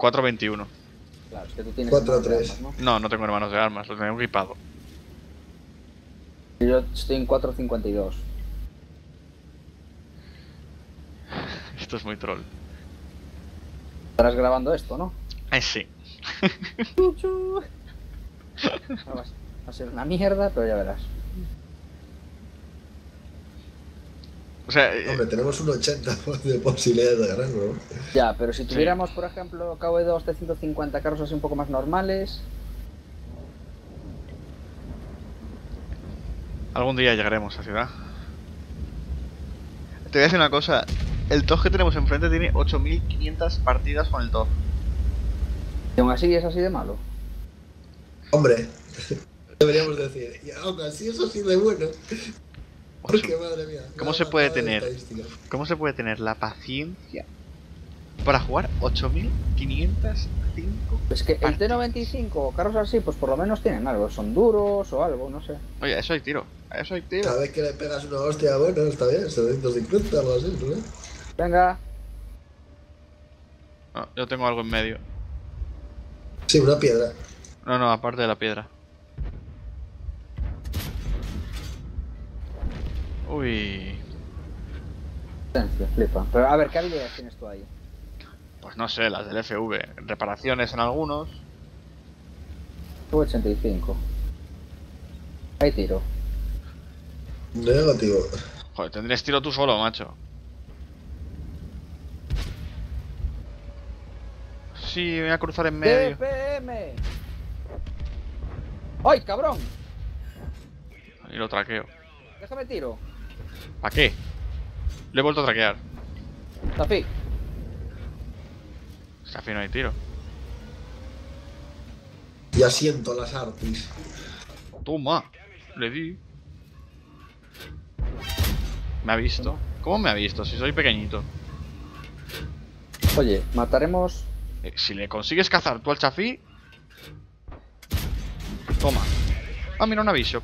4.21. Claro, es que tú tienes 4-3. armas, ¿no? No, no tengo hermanos de armas, lo tengo equipado. Yo estoy en 4.52. Esto es muy troll. Estarás grabando esto, ¿no? Sí. Chuchu. No, va a ser una mierda, pero ya verás. O sea, Hombre, tenemos un 80 de posibilidades de ganar, ¿no? Ya, pero si tuviéramos, por ejemplo, KV2 de 150 carros así un poco más normales. algún día llegaremos a ciudad. Te voy a decir una cosa. El TOG que tenemos enfrente tiene 8500 partidas con el TOG. Y aún así es así de malo. Hombre, deberíamos decir, y aún así eso sí de bueno. Porque madre mía. ¿Cómo se puede tener la paciencia para jugar 8505? Es que el T95 o carros así, pues por lo menos tienen algo. Son duros o algo, no sé. Oye, eso hay tiro. Eso hay tiro. Cada vez que le pegas una hostia, bueno, está bien, 750 o algo así, ¿no? Venga. No, yo tengo algo en medio. Sí, una piedra. No, no, aparte de la piedra. Uy. Flipa. Pero a ver, ¿qué habilidades tienes tú ahí? Pues no sé, las del FV. Reparaciones en algunos. 85. Ahí tiro. Negativo. Joder, tendrías tiro tú solo, macho. Sí, voy a cruzar en medio. TPM. ¡Ay, cabrón! Y lo traqueo. Déjame tiro. ¿Para qué? Le he vuelto a traquear. Tafi. Es que al fin no hay tiro. Y asiento las artis. Toma. Le di. Me ha visto. ¿Cómo me ha visto? Si soy pequeñito. Oye, mataremos. Si le consigues cazar tú al chafí. Toma. Ah, mira un aviso.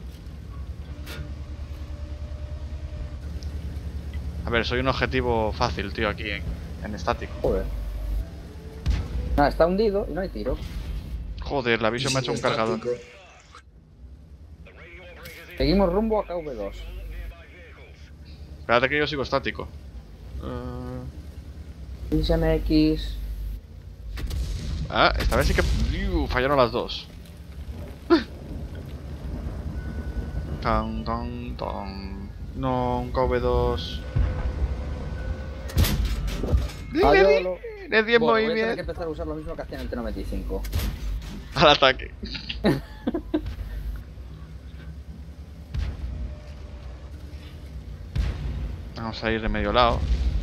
A ver, soy un objetivo fácil, tío, aquí en estático. Joder. Nada, está hundido y no hay tiro. Joder, el aviso me ha hecho un cargador. Seguimos rumbo a KV2. Espérate que yo sigo estático. XMX. Ah, esta vez sí que fallaron las dos. Tan, tan, tan. No, un KV2. Le di en Bueno, voy a tener que movimiento. empezar a usar lo mismo que hacía en el T95. Al ataque. Vamos a ir de medio lado.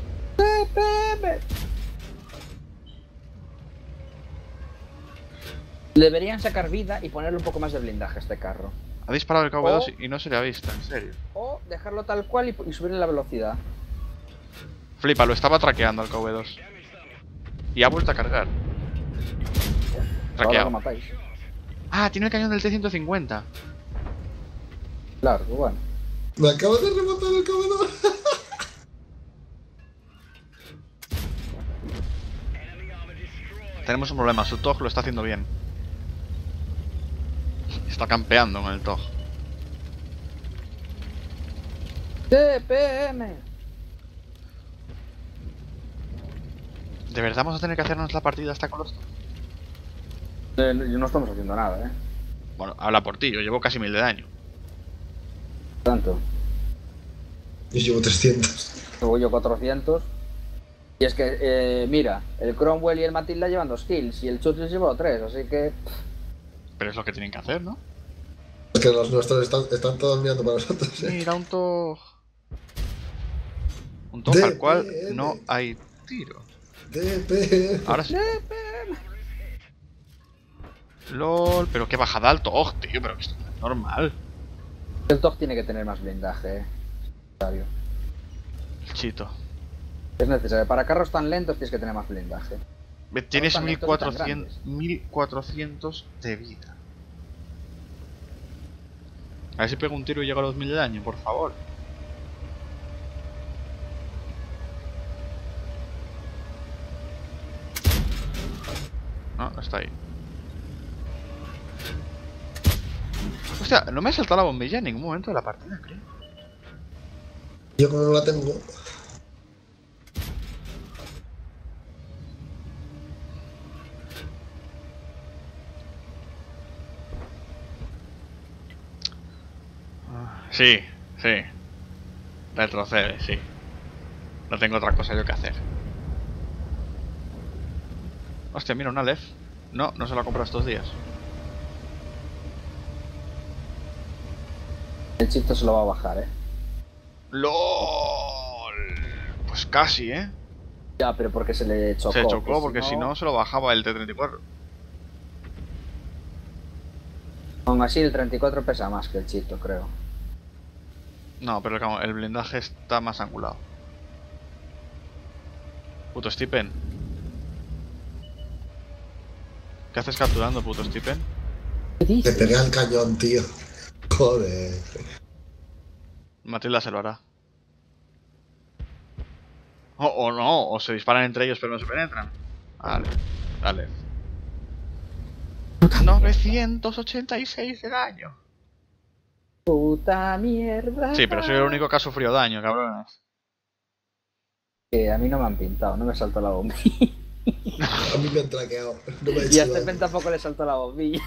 Deberían sacar vida y ponerle un poco más de blindaje a este carro. Ha disparado el KV2 y no se le ha visto, en serio. O dejarlo tal cual y subirle la velocidad. Flipa, lo estaba traqueando al KV2. Y ha vuelto a cargar. Ahora lo Traqueado. matáis. Ah, tiene el cañón del T150. Claro, bueno. Me acabo de rematar el comedor. Tenemos un problema, su TOG lo está haciendo bien. Está campeando con el TOG. TPM. ¿De verdad vamos a tener que hacernos la partida hasta con los TOG? No estamos haciendo nada, Bueno, habla por ti, yo llevo casi 1000 de daño. Tanto. Yo llevo 300. Luego yo 400. Y es que, mira, el Cromwell y el Matilda llevan 2 kills y el Churchill lleva 3, así que... Pero es lo que tienen que hacer, ¿no? Es que los nuestros están todos mirando para nosotros. Mira, un TOG. Un TOG al cual no hay tiro. DP. Ahora sí. LOL, pero qué bajada al TOG, tío, pero que esto no es normal. El TOG tiene que tener más blindaje, necesario. El chito. Es necesario. Para carros tan lentos tienes que tener más blindaje. Tienes tan lentos y tan grandes. 1400 de vida. A ver si pego un tiro y llego a los 1000 de daño, por favor. No, no está ahí. Hostia, no me ha saltado la bombilla en ningún momento de la partida, creo. Yo como no la tengo. Sí, sí. Retrocede, sí. No tengo otra cosa yo que hacer. Hostia, mira, una LEF. No, no se la compro estos días. El chito se lo va a bajar, LOL. Pues casi, ¿eh? Ya, pero porque se le chocó. Se chocó que porque si no se lo bajaba el T-34. Aún así, el 34 pesa más que el chito, creo. No, pero el blindaje está más angulado. Puto Stipen. ¿Qué haces capturando, puto Stipen? ¿Qué Le dices? pegué al cañón, tío. Joder. Matilda se lo hará. O no, o se disparan entre ellos pero no se penetran. Vale, dale. 986 de daño. Puta mierda. Sí, pero soy el único que ha sufrido daño, cabrones. Que a mí no me han pintado, no me saltó la bombilla. A mí me han traqueado. No me ha Y a hecho este daño. pen tampoco le saltó la bombilla.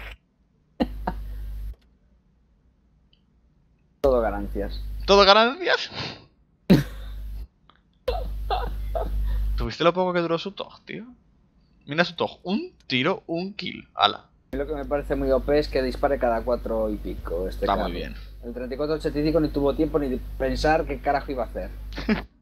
Todo ganancias. ¿Todo ganancias? ¿Tuviste lo poco que duró su TOG, tío? Mira su TOG, un tiro, un kill. Ala, A mí lo que me parece muy OP es que dispare cada 4 y pico este está carro. muy bien. El 3485 ni tuvo tiempo ni de pensar qué carajo iba a hacer.